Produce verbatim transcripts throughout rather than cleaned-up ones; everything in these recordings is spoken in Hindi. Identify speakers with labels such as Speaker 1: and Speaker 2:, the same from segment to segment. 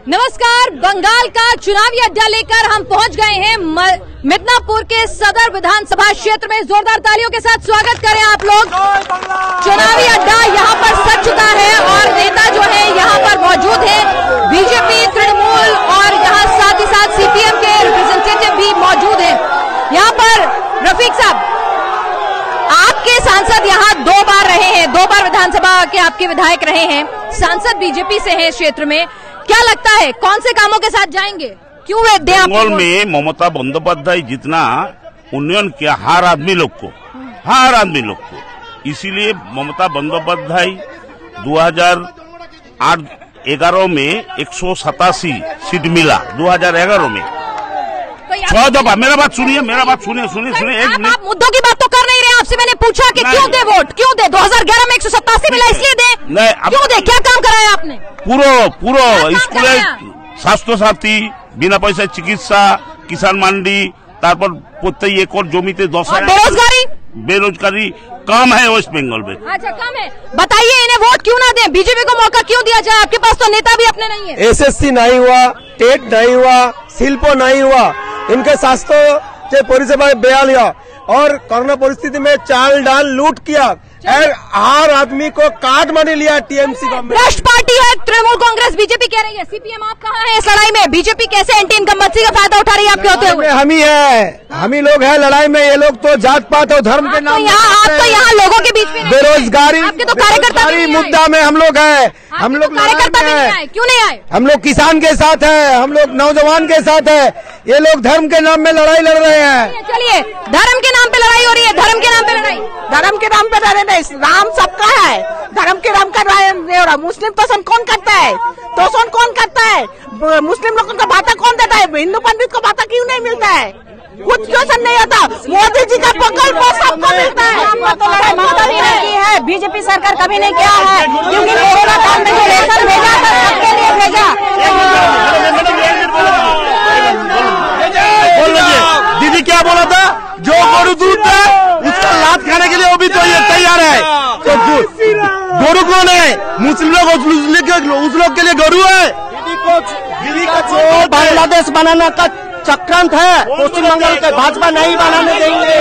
Speaker 1: नमस्कार। बंगाल का चुनावी अड्डा लेकर हम पहुंच गए हैं मिदनापुर के सदर विधानसभा क्षेत्र में। जोरदार तालियों के साथ स्वागत करें आप लोग। चुनावी अड्डा यहाँ पर सज चुका है और नेता जो है यहाँ पर मौजूद है। बीजेपी, तृणमूल और यहाँ साथ ही साथ सीपीएम के रिप्रेजेंटेटिव भी मौजूद है। यहाँ पर रफीक साहब, आपके सांसद यहाँ दो बार रहे हैं, दो बार विधानसभा के आपके विधायक रहे हैं, सांसद बीजेपी से हैं क्षेत्र में। क्या लगता है कौन से कामों के साथ जाएंगे? क्यों
Speaker 2: बंगाल में ममता बंदोपाध्याय जितना उन्नयन किया हर आदमी लोग को, हर आदमी लोग को, इसीलिए ममता बंदोपाध्याय दो हजार आठ ग्यारह में एक सौ सतासी सीट मिला। दो हजार ग्यारह में छह दफा। मेरा बात सुनिए, मेरा बात सुनिए, सुनिए सुनिए एक मिनट।
Speaker 1: आप मुद्दों की बात तो कर नहीं रहे। आपसे मैंने पूछा कि क्यों दे वोट, क्यों दे? दो हजार ग्यारह में एक सौ सतासी मिला, इसलिए दे?
Speaker 2: नहीं,
Speaker 1: क्यों दे? क्या काम कराया आपने?
Speaker 2: পুরো পুরো স্কুলে স্বাস্থ্য সাথী, বিনা পয়সায় চিকিৎসা, কিষাণ মান্ডি, তারপর প্রত্যেক একর জমিতে দশ হাজার।
Speaker 1: बेरोजगारी
Speaker 2: बेरोजगारी कम है वेस्ट बंगाल में।
Speaker 1: अच्छा, कम है। बताइए इन्हें वोट क्यों ना दें? बीजेपी को मौका क्यों दिया जाए? आपके पास तो नेता भी अपने नहीं है।
Speaker 3: एसएससी नहीं हुआ, टेट नहीं हुआ, शिल्पो नहीं हुआ, इनके स्वास्थ्य परिसेवा बयान लिया और कोरोना परिस्थिति में चाल डाल लूट किया। हर आदमी को कार्ड मनी लिया टीएमसी गवर्नमेंट।
Speaker 1: भ्रष्ट पार्टी है तृणमूल कांग्रेस। बीजेपी कह रही है। सीपीएम आप कहाँ है इस लड़ाई में? बीजेपी कैसे एंटी इनकम्बेंसी का फायदा उठा रही है आपके होते हुए?
Speaker 3: हम ही है, हम ही लोग हैं लड़ाई में। ये लोग तो जात पात और धर्म के नाम
Speaker 1: यहाँ आप तो यहाँ लोगों के बीच में
Speaker 3: बेरोजगारी,
Speaker 1: आपके तो कार्यकर्ता
Speaker 3: मुद्दा में हम लोग हैं। हम लोग
Speaker 1: कार्यकर्ता भी नहीं आए। क्यों नहीं आए?
Speaker 3: हम लोग किसान के साथ है, हम लोग नौजवान के साथ है। ये लोग धर्म के नाम में लड़ाई लड़ रहे हैं।
Speaker 1: चलिए, धर्म के नाम पे लड़ाई हो रही है। धर्म के नाम पे लड़ाई,
Speaker 4: धर्म के नाम पे लड़ाई नहीं। राम सबका है, धर्म के नाम का नहीं हो रहा। मुस्लिम पसंद कौन करता है? तोषण कौन करता है? मुस्लिम लोगों को भाता कौन देता है? हिंदू पंडित को भाता क्यों नहीं मिलता है? कुछ क्वेश्चन नहीं होता। मोदी जी का प्रकल्प सबको मिलता है।
Speaker 1: तो लड़ाई ममता भी नहीं की है, बीजेपी सरकार कभी नहीं किया है, क्योंकि कोरोना काल में जो रेशन भेजा था सबके लिए भेजा।
Speaker 3: दीदी क्या बोला था? जो गोरु दूध है उसका लात खाने के लिए वो भी तो ये तैयार है। तो गोरु कौन है? मुस्लिम लोग, उस लोग के लिए गोरु है। दीदी का जो बांग्लादेश बनाने का चक्रांत है, पश्चिम बंगाल के भाजपा नहीं बनाने देंगे।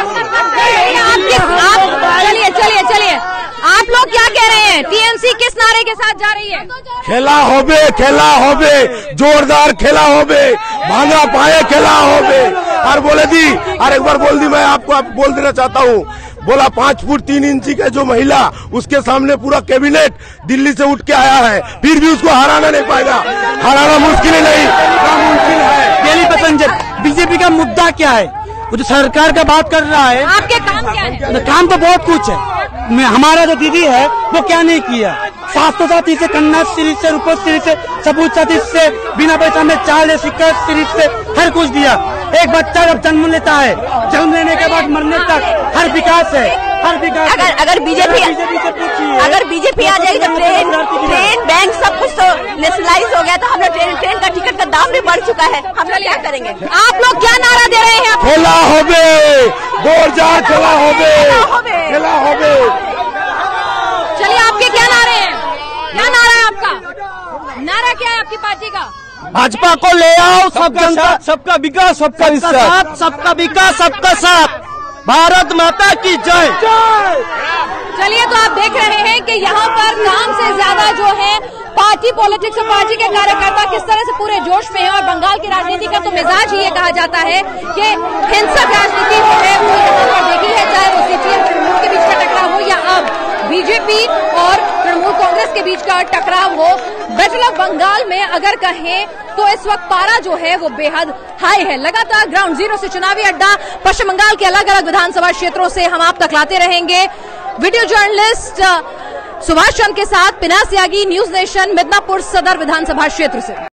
Speaker 1: चलिए चलिए चलिए, आप लोग क्या कह रहे हैं? टीएमसी किस नारे के साथ जा रही है?
Speaker 3: खेला होबे, खेला होबे, जोरदार खेला होबे, भांगा पाए खेला होबे। और बोले दी, और एक बार बोल दी, मैं आपको आप बोल देना चाहता हूँ। बोला पांच फुट तीन इंची का जो महिला, उसके सामने पूरा कैबिनेट दिल्ली से उठ के आया है, फिर भी उसको हराना नहीं पाएगा। हराना मुश्किल नहीं, नामुमकिन है। डेली पैसेंजर बीजेपी का मुद्दा क्या है? वो जो सरकार का बात कर रहा है।
Speaker 1: आपके काम क्या है?
Speaker 3: काम तो बहुत कुछ है। हमारा जो दीदी है वो क्या नहीं किया? स्वास्थ्य साथी से, कन्याश्री से, रूपश्री से, सबूत साथी से, बिना पैसा में चाल सिक्का श्री से हर कुछ दिया। एक बच्चा जब जन्म लेता है, जन्म लेने के बाद मरने तक हर विकास है, हर विकास।
Speaker 4: अगर अगर बीजेपी अगर बीजेपी आ जाएगी तो ट्रेन ट्रेन बैंक सब कुछ तो नेशनलाइज हो गया, तो हम लोग ट्रेन ट्रेन का टिकट का दाम भी बढ़ चुका है। हम लोग क्या करेंगे?
Speaker 1: आप लोग क्या नारा दे रहे हैं?
Speaker 3: खेला होबे, बोल जा खेला होबे, खेला होबे।
Speaker 1: चलिए, आपके क्या नारे हैं? क्या नारा है आपका? नारा क्या है आपकी पार्टी का?
Speaker 3: भाजपा को ले आओ, सब जनता, सबका विकास, सबका साथ, सबका विकास, सबका साथ। भारत माता की जय।
Speaker 1: चलिए, तो आप देख रहे हैं कि यहाँ पर काम से ज्यादा जो है पार्टी पॉलिटिक्स और पार्टी के कार्यकर्ता किस तरह से पूरे जोश में है। और बंगाल की राजनीति का तो मिजाज ही ये कहा जाता है कि हिंसक राजनीति जो है वो यहाँ पर देखी है, चाहे वो सीपीएम तृणमूल के बीच का टकराव हो या अब बीजेपी और तृणमूल कांग्रेस के बीच का टकराव हो। बैटल ऑफ बंगाल में अगर कहें तो इस वक्त पारा जो है वो बेहद हाई है। लगातार ग्राउंड जीरो से चुनावी अड्डा पश्चिम बंगाल के अलग अलग विधानसभा क्षेत्रों से हम आप तक लाते रहेंगे। वीडियो जर्नलिस्ट सुभाष चंद्र के साथ पिनास यागी, न्यूज नेशन, मिदनापुर सदर विधानसभा क्षेत्र से।